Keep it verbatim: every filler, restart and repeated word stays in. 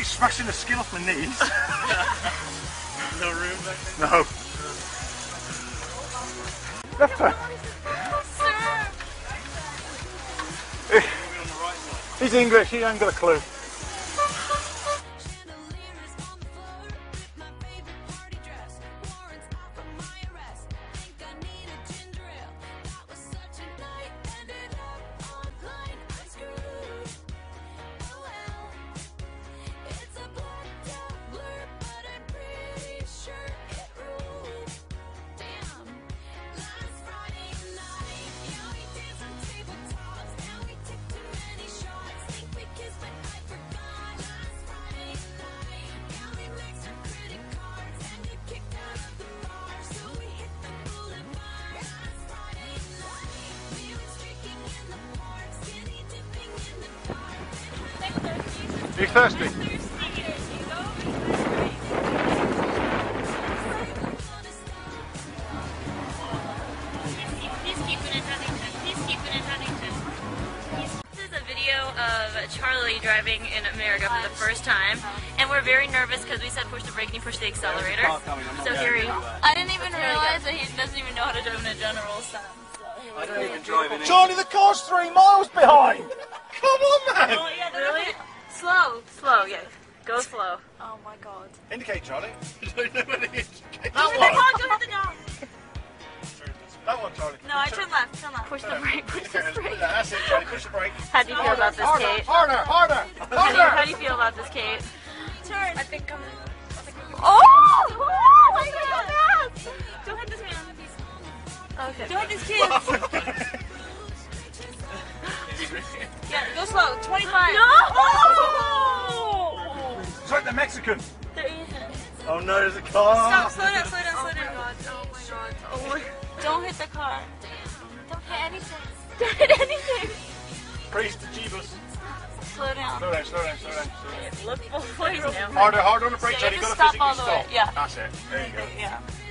keep smashing the skin off my knees. No room back there? No. Left turn. He's English, he ain't got a clue. Are you thirsty? This is a video of Charlie driving in America for the first time, and we're very nervous because we said push the brake and he pushed the accelerator. So here he. I didn't even realize that he doesn't even know how to drive in a general sense. I don't even drive in. Charlie, the car's three miles behind! Come on, man! Oh, yeah, really? Slow, slow, yeah. Go slow. Oh my god. Indicate, Charlie. I don't know where the indicator. Go hit the car, go hit the car. That one, Charlie. No, I turn left, turn left. Push the brake, push the brake. That's it, Charlie. Push the brake. How do you feel about this, Harder, Kate? harder, harder, How do, you, how harder! do you feel about this, Kate? Turn. I think I'm... Oh! Oh my god! Don't hit this man. Okay. Don't hit these kids. Yeah, go slow. twenty-five. No! Oh! It's like the Mexican. There isn't. Oh no, there's a car. Stop, slow down, slow down, slow Oh my down. god, oh my god, oh my god. Don't hit the car. Don't hit anything. Don't hit anything. Praise to Jeebus. Slow down. Slow down, slow down, slow down. Slow down. Look both ways now. Harder, harder on the brake, Yeah, Charlie. you You've just got to stop all physically the way. stop. Yeah. That's it. There you go. Yeah.